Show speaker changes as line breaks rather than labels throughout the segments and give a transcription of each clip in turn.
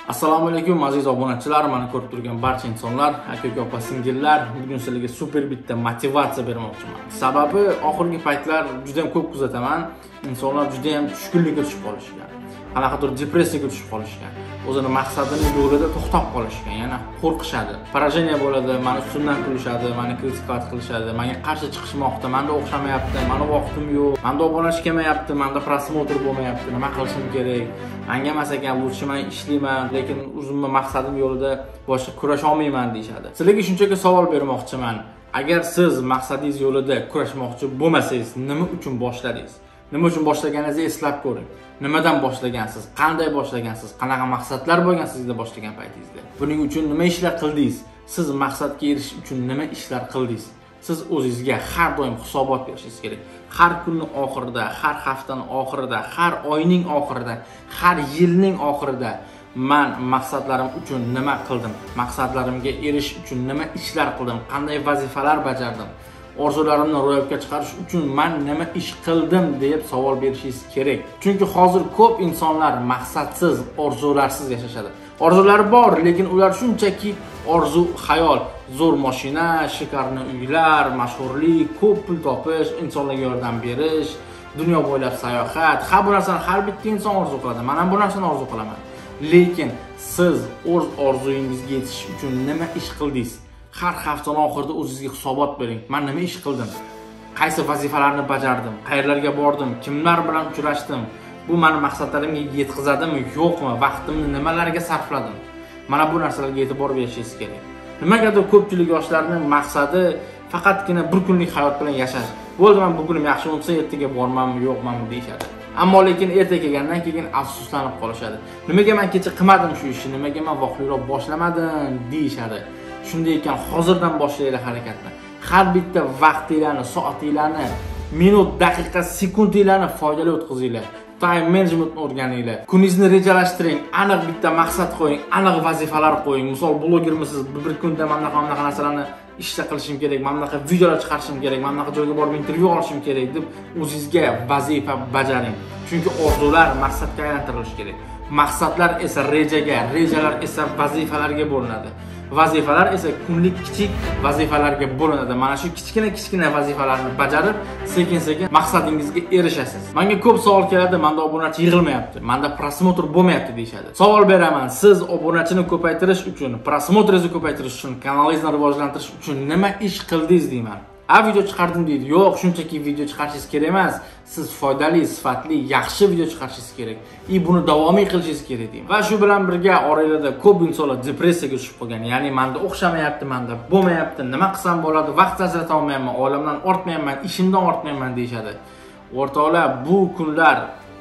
Assalomu alaykum aziz obunachilar, meni ko'rib turgan barcha insonlar, aka-uka, opa-singillar. Bugun sizlarga super bitta motivatsiya bermoqchiman. Sababi oxirgi paytlar juda ham ko'p kuzataman, insonlar juda ham tushkunlikka tushib qolishgan. Qanaqadir depressiyaga tushib qolishgan. O'zini maqsadini yo'lida to'xtab qolishgan, yana qo'rqishadi. Porajenniya bo'ladi, meni ustimdan kulishadi, meni kritika qilishadi, menga qarshi chiqishmoqda, menda o'xshamayapti, meni vaqtim yo'q, menda obunachi kelmayapti, menda prosmotr bo'lmayapti, nima qilishim kerak? Menga emas ekan, lutchi men ishlayman, lekin o'zimning maqsadim yo'lida boshqa kurasha olmayman deyshadi. Sizlarga shunchaki savol bermoqchiman. Agar siz maqsadingiz yo'lida kurashmoqchi bo'lmasangiz, nima uchun boshladingiz? Nima uchun boshlaganingizni eslab ko'ring. Nimadan boshlagansiz? Qanday boshlagansiz? Qanaqa maqsadlar bo'lgan sizda boshlagan paytingizda? Buning uchun nima ishlar qildingiz? Siz maqsadga erishish uchun nima ishlar qildingiz? Siz o'zingizga har doim hisobot berishingiz kerak. Har kunning oxirida, har haftaning oxirida, har oyning oxirida, har yilning oxirida men maqsadlarim uchun nima qildim? Maqsadlarimga erishish uchun nima ishlar qildim? Qanday vazifalar bajardim? Orzularimni ro'yobga chiqarish uchun men nima ish qildim deb savol berishingiz kerak. Chunki hozir ko'p insonlar maqsadsiz, orzularsiz yashashadi. Orzulari bor, lekin ular shunchaki orzu, xayol, zo'r mashina, shikarni uylar, mashhurlik, ko'p pul topish, insonlarga yordam berish, dunyo bo'ylab sayohat. Ha, bu narsani har bitta inson orzu qiladi. Men ham bu narsani orzu qilaman. Lekin siz o'z orzuyingizga yetish uchun nima ish qildingiz? Har haftaning oxirida o'zingizga hisobot bering. Men nima ish qildim? Qaysi vazifalarni bajardim? Qayerlarga bordim? Kimlar bilan uchrashdim? Bu meni maqsadlarimga yetkazadimi, yo'qmi? Vaqtimni nimalarga sarfladim? Mana bu narsalarga e'tibor berishingiz kerak. Nimagadir ko'pchilik yoshlarning maqsadi faqatgina bir kunlik hayot bilan yashash. Bo'ldi, men bugunim yaxshi bo'lsa, ertaga bormanmi, yo'qmanmi deyshadi. Ammo lekin erta kelgandan keyin afsuslanib qolishadi. Nimaga men kecha qilmadim shu ishni? Nimaga men vaqtliroq boshlamadim deyshadi. Shunday ekan, hozirdan boshlaylik harakatni. Har bitta vaqtinglarni, soatinglarni, minut, daqiqa, sekundinglarni foydali o'tkazinglar. Time management o'rganinglar. Kuningizni rejalashtiring, aniq bitta maqsad qo'ying, aniq vazifalar qo'ying. Misol, blogermisiz, bir kunda mana bunaqa narsalarni ishla qilishim kerak, mana bunaqa videolar chiqarishim kerak, mana bunaqa joyga borib intervyu olishim kerak deb o'zingizga vazifa bajaring. Chunki orzular maqsadga aylantirilishi kerak. Maqsadlar esa rejaga, rejalar esa vazifalarga bo'linadi. Vazifalar esa kunlik kichik vazifalarga bo'linadi. Mana shu kichkina vazifalarni bajarib, sekin-sekin maqsadingizga erishasiz. Menga ko'p savol keladi, menda obunachi yig'ilmayapti, menda prosmotr bo'lmayapti deyshadi. Savol beraman, siz obunachini ko'paytirish uchun, prosmotringizni ko'paytirish uchun, kanalingizni rivojlantirish uchun nima ish qildingiz deyman. Video chiqardim deydi. Yo'q, shunchaki video chiqarishingiz kerak emas. Siz foydali, sifatli, yaxshi video chiqarishingiz kerak. Buni davomiy qilishingiz kerak deyman. Va shu bilan birga orangizda ko'p insonlar depressiyaga tushib qolgan. Ya'ni menda o'xshamayapti, menda bo'lmayapti, nima qilsam bo'ladi, vaqt ajrata olmayapman, oilamdan ortmayapman, ishimdan ortmayapman deyshadi. O'rtoqlar, bu kunlar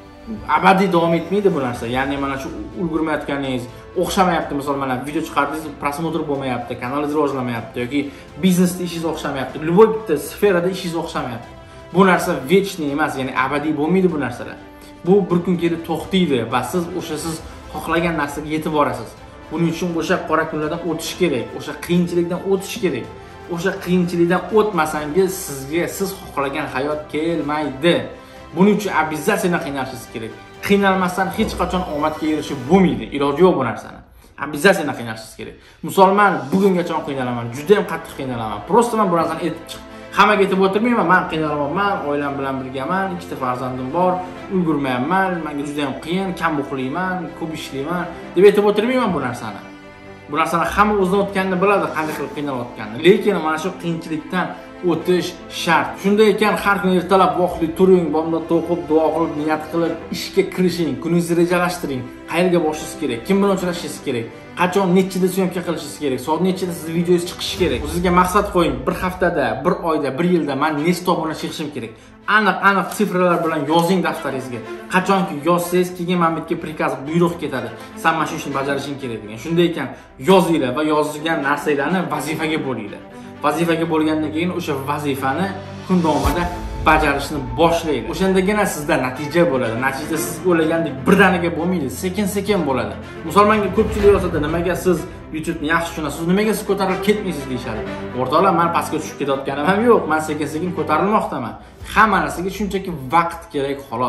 abadiy davom etmaydi bu narsa. Ya'ni mana shu ulgurmayotganingiz, o'xshamayapti, misol mana video chiqardingiz, prosmotr bo'lmayapti, kanalingiz rivojlanmayapti yoki biznesda ishingiz o'xshamayapti, любой bitta sferada ishingiz o'xshamayapti. Bu narsa vechniy emas, ya'ni abadiy bo'lmaydi bu narsalar. Bu bir kun kelib to'xtaydi va siz siz xohlagan narsaga yetib borasiz. Buning uchun o'sha qora kunlardan o'tish kerak, o'sha qiyinchilikdan o'tish kerak. O'sha qiyinchilikdan o'tmasangiz sizga siz xohlagan hayot kelmaydi. Buning uchun обязательно qiynalishingiz kerak. Qiynalmasdan hech qachon omadga erishib bo'lmaydi. Iloji yo'q bu narsani. Обязательно qiynalishingiz kerak. Misol, men bugungacha qiynalaman, juda ham qattiq qiynalaman. Prosta men bu narsani aytib chiq. Hammaga aytib o'tirmayman, men qiynalaman, oilam bilan birgaman, ikkita farzandim bor, ulgurmayapman, menga juda ham qiyin, kam uxlayman, ko'p ishlayman deb aytib o'tirmayman bu narsani. Bu narsani hamma o'zidan o'tganini biladi, qanday qilib qiynalayotganini. Lekin mana shu qiyinchilikdan o'tish shart. Shunday ekan, har kuni ertalab vaqtli turing, bomdod o'qib, duo qilib, niyat qilib ishga kirishing, kuningizni rejalashtiring. Qayerga borishingiz kerak? Kim bilan uchrashingiz kerak? Qachon nechida syomka qilishingiz kerak? Soat nechida siz videongiz chiqishi kerak? O'zingizga maqsad qo'ying. Bir haftada, bir oyda, bir yilda men nechta obuna chiqishim kerak? Aniq sifralar bilan yozing daftaringizga. Qachonki yozsangiz, keyin men bitga prikaz, buyruq ketadi. Sen mana shu ishni bajarishing kerak degan. Shunday ekan, yozinglar va yozilgan narsalarni vazifaga bo'linglar. Vazifaga bo'lgandan keyin o'sha vazifani kun davomida bajarishni boshlaydi. O'shandagina sizda natija bo'ladi. Natija siz o'ylagandek birdaniga bo'lmaydi, sekin-sekin bo'ladi. Misol, menga ko'pchilik yozadi, nimaga siz YouTube'ni yaxshi tushunasiz, nimaga siz ko'tarilib ketmaysiz deyshadi. O'rtoqlar, men pastga tushib ketayotganim ham yo'q. Men sekin-sekin ko'tarilmoqdaman. Hamma narsaga shunchaki vaqt kerak xolos.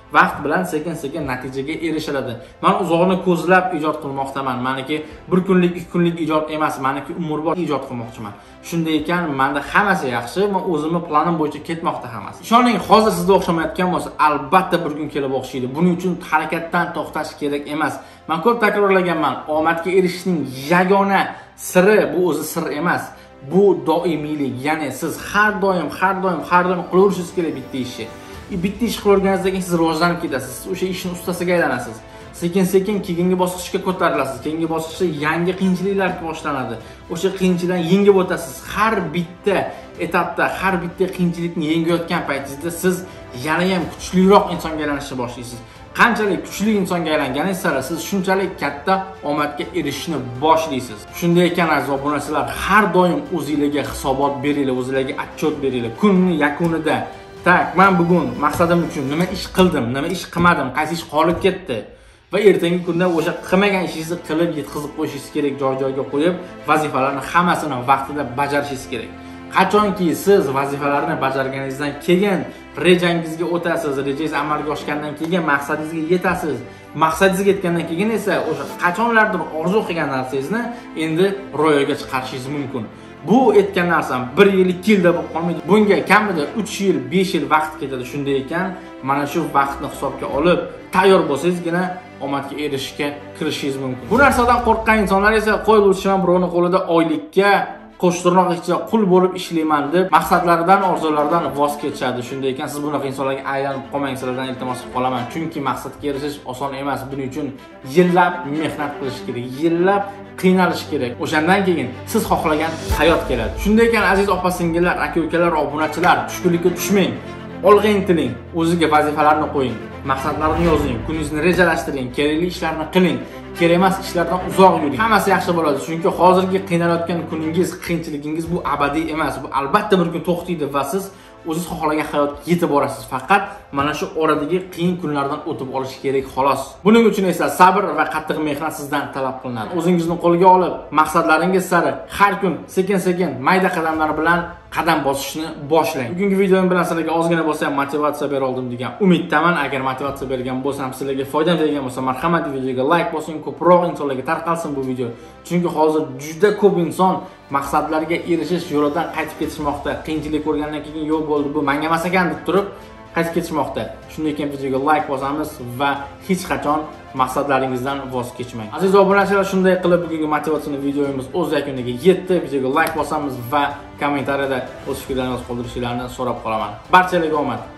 vaqt bilan sekin-sekin natijaga erishiladi. Men uzoqni ko'zlab ijod qilmoqdaman. Meniki bir kunlik, 2 kunlik ijod emas, meniki umrbod ijod qilmoqchiman. Shunday ekan, menda hammasi yaxshi, men o'zimning planim bo'yicha ketmoqda hammasi. Ishoning, hozir sizga o'xshamayotgan bo'lsa, albatta bir kun kelib o'xshaydi. Buning uchun harakatdan to'xtash kerak emas. Men ko'p takrorlaganman, omadga erishishning yagona siri bu o'zi sir emas. Bu doimiylik, ya'ni siz har doim qilaverishingiz kerak bitta ishni. Bitta ish qilaverganingizdan keyin siz rivojlanib ketasiz. O'sha ishning ustasiga aylanasiz. Sekin-sekin keyingi bosqichga ko'tarilasiz. Keyingi bosqichda yangi qiyinchiliklar boshlanadi. O'sha qiyinchiliklarni yengib o'tasiz. Har bitta etapda, har bitta qiyinchilikni yengayotgan paytingizda siz yana ham kuchliroq insonga aylanishni boshlaysiz. Qanchalik kuchli insonga aylanganingiz sari siz shunchalik katta omadga erishishni boshlaysiz. Shunday ekan aziz obunachilar, har doim o'zingizga hisobot beringlar, o'zingizga otchot beringlar. Kunning yakunida tak, men bugun maqsadim uchun nima ish qildim, nima ish qilmadim, qaysi ish qolib ketdi va ertangi kunda o'sha qilmagan ishingizni qilib yetkazib qo'yishingiz kerak, joy-joyiga qo'yib, vazifalarni hammasini vaqtida bajarishingiz kerak. Qachonki siz vazifalarni bajarganingizdan keyin rejangizga o'tasiz, rejangiz amalga oshgandan keyin maqsadingizga yetasiz. Maqsadingizga yetgandan keyin esa o'sha qachonlardir orzu qilgan narsangizni endi ro'yoga chiqarishingiz mumkin. Bu etgan narsam 1 yil, 2 yilda bo'lib qolmaydi. Bunga kamida 3 yil, 5 yil vaqt ketadi. Shunday ekan, mana shu vaqtni hisobga olib, tayyor bo'lsangizgina omadga erishishga kirishingiz mumkin. Bu narsadan qo'rqqan insonlar esa qo'yiluvchiman birovning qo'lida oylikka qo'shtirnoq ichida qul bo'lib ishlayman deb maqsadlaridan, orzularidan voz kechadi. Shunday ekan, siz bunaqa insonlarga aylanib qolmang, sizlardan iltimos qolaman. Chunki maqsadga erishish oson emas. Buning uchun yillab mehnat qilish kerak, yillab qiynalish kerak. O'shandan keyin siz xohlagan hayot keladi. Shunday ekan, aziz opa-singillar, aka-ukalar, obunachilar, tushkunlikka tushmang. Olg'a intiling, o'ziga vazifalarni qo'ying, maqsadlarni yozing, kuningizni rejalashtiring, kerakli ishlarni qiling, kerak emas ishlardan uzoq yuring. Hammasi yaxshi bo'ladi, chunki hozirgi qiynalayotgan kuningiz, qiyinchiligingiz bu abadiy emas. Bu albatta bir kun to'xtaydi va siz o'zingiz xohlagan hayotga yetib borasiz. Faqat mana shu oradagi qiyin kunlardan o'tib olish kerak xolos. Buning uchun esa sabr va qattiq mehnat sizdan talab qilinadi. O'zingizni qo'lga olib, maqsadlaringiz sari har kun sekin-sekin mayda qadamlar bilan qadam bosishni boshlang. Bugungi videom bilan sizlarga ozgina bo'lsa ham motivatsiya bera oldim degan umiddaman. Agar motivatsiya bergan bo'lsam, sizlarga foydam teggan bo'lsa, marhamat, videoga like bosing, ko'proq insonlarga tarqalsin bu video. Chunki hozir juda ko'p inson maqsadlariga erishish yo'lidan qaytib ketishmoqda. Qiyinchilik ko'rgandan keyin yo'q bo'ldi, bu menga emas ekan deb turib qaytib ketishmoqda. Shunday ekan videoga like bosamiz va hech qachon maqsadlaringizdan voz kechmang. Aziz obunachilar, shunday qilib bugungi motivatsion videomiz o'z yakuniga yetdi. Videoga like bosamiz va kommentariyada o'z fikrlaringizni qoldirishlarini so'rab qolaman. Barchalarga omad.